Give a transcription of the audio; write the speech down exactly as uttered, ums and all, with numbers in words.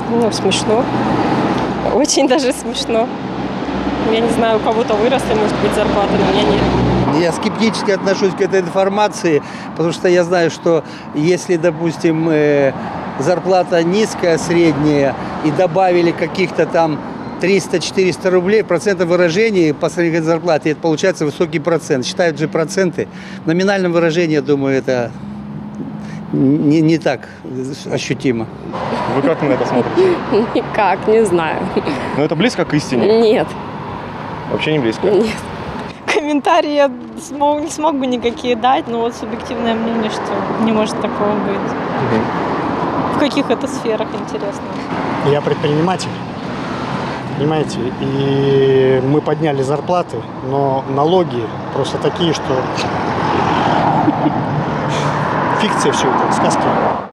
Ну, смешно. Очень даже смешно. Я не знаю, у кого-то выросли, может быть, зарплаты, но у меня нет. Я скептически отношусь к этой информации, потому что я знаю, что если, допустим, э, зарплата низкая, средняя, и добавили каких-то там триста-четыреста рублей, процентов выражения по сравнению к зарплате, это получается высокий процент. Считают же проценты. В номинальном выражении, я думаю, это не, не так ощутимо. Вы как на это смотрите? Никак, не знаю. Ну, это близко к истине? Нет, Вообще не близко? нет. Комментарии я смог, не смогу никакие дать, но вот субъективное мнение, что не может такого быть. Мгм. В каких это сферах, интересно? Я предприниматель, понимаете, и мы подняли зарплаты, но налоги просто такие, что фикция все это, сказки.